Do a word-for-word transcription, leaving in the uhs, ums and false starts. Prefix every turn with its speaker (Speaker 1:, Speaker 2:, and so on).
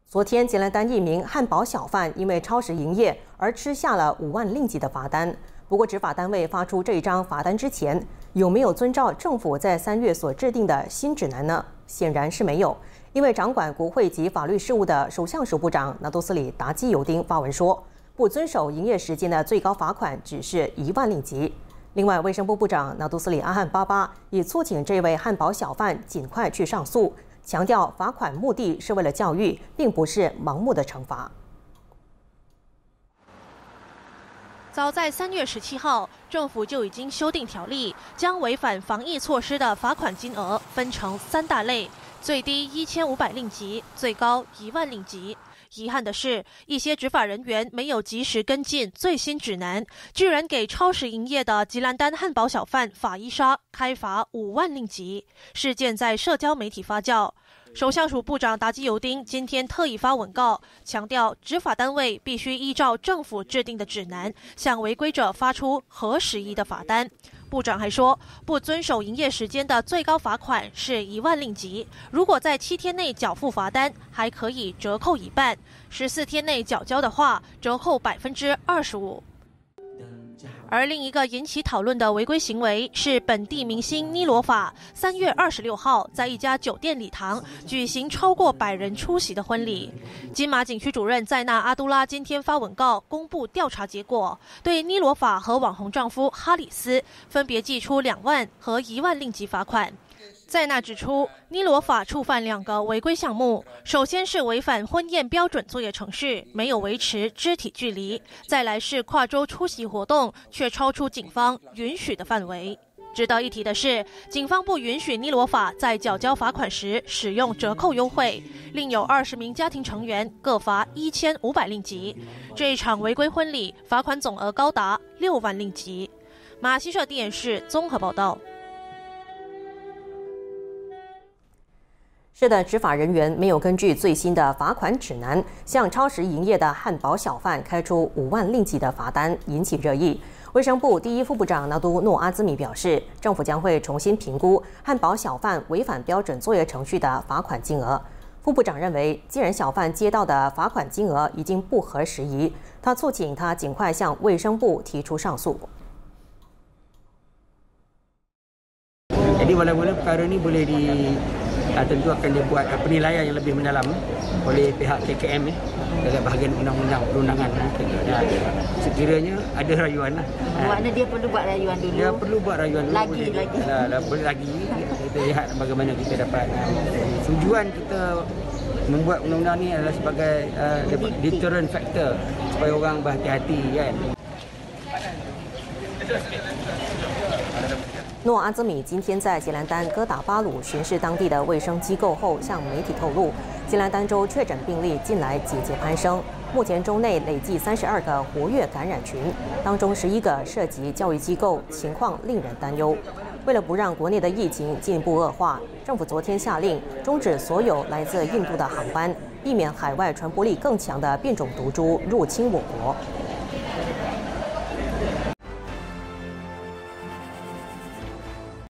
Speaker 1: 昨天，吉兰丹一名汉堡小贩因为超时营业而吃下了五万令吉的罚单。不过，执法单位发出这一张罚单之前，有没有遵照政府在三月所制定的新指南呢？显然是没有，因为掌管国会及法律事务的首相署部长纳多斯里达基尤丁发文说，不遵守营业时间的最高罚款只是一万令吉。另外，卫生部部长纳多斯里阿汉巴巴也促请这位汉堡小贩尽快去上诉。 强调罚款目的是为了教育，并不是盲目的惩罚。
Speaker 2: 早在三月十七号，政府就已经修订条例，将违反防疫措施的罚款金额分成三大类，最低一千五百令吉，最高一万令吉。 遗憾的是，一些执法人员没有及时跟进最新指南，居然给超时营业的吉兰丹汉堡小贩法伊莎开罚五万令吉。事件在社交媒体发酵。首相署部长达基尤丁今天特意发文告，强调执法单位必须依照政府制定的指南，向违规者发出合时宜的罚单。 部长还说，不遵守营业时间的最高罚款是一万令吉。如果在七天内缴付罚单，还可以折扣一半；十四天内缴交的话，折扣百分之二十五。 而另一个引起讨论的违规行为是本地明星尼罗法三月二十六号在一家酒店礼堂举行超过百人出席的婚礼。金马景区主任在纳阿都拉今天发文告公布调查结果，对尼罗法和网红丈夫哈里斯分别寄出两万和一万令吉罚款。 在那指出，尼罗法触犯两个违规项目，首先是违反婚宴标准作业程序，没有维持肢体距离；再来是跨州出席活动却超出警方允许的范围。值得一提的是，警方不允许尼罗法在缴交罚款时使用折扣优惠，另有二十名家庭成员各罚一千五百令吉。这一场违规婚礼罚款总额高达六万令吉。马来西亚电视综合报道。
Speaker 1: 是的，执法人员没有根据最新的罚款指南，向超时营业的汉堡小贩开出五万令吉的罚单，引起热议。卫生部第一副部长纳都诺阿兹米表示，政府将会重新评估汉堡小贩违反标准作业程序的罚款金额。副部长认为，既然小贩接到的罚款金额已经不合时宜，他促请他尽快向卫生部提出上诉。
Speaker 3: Jadi wala-wala perkara ini boleh di uh, tentu akan dibuat uh, penilaian yang lebih mendalam oleh pihak K K M eh, dalam bahagian undang-undang perundangan. Dan sekiranya ada rayuan lah.
Speaker 4: Maknanya dia perlu buat rayuan dulu.
Speaker 3: Dia perlu buat rayuan dulu.
Speaker 4: Lagi
Speaker 3: boleh,
Speaker 4: lagi.
Speaker 3: Lah, lah, boleh lagi. Kita lihat bagaimana kita dapat. Tujuan kita membuat undang-undang ni adalah sebagai uh, deterrent factor supaya orang berhati-hati kan.
Speaker 1: 诺阿兹米今天在吉兰丹哥打巴鲁巡视当地的卫生机构后，向媒体透露，吉兰丹州确诊病例近来节节攀升，目前州内累计三十二个活跃感染群，当中十一个涉及教育机构，情况令人担忧。为了不让国内的疫情进一步恶化，政府昨天下令终止所有来自印度的航班，避免海外传播力更强的变种毒株入侵我国。